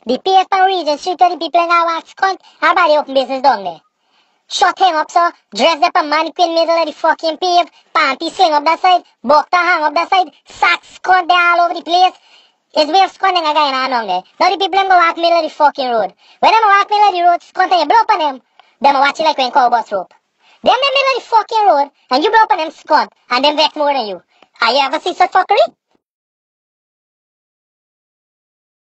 The paved on Regent Street where the people in our wax cunt, everybody open business down there. Shut him up, so dress up a mannequin middle of the fucking pave, panty sling up that side, buckta hang up that side, sacks cunt there all over the place. It's way of scunting a guy in our down there. Now the people them go walk middle of the fucking road. When them walk middle of the road, scunt and you blow up on them, them watch it like when cow bus rope. Them middle of the fucking road, and you blow up on them scunt, and them vex more than you. Have you ever seen such fuckery?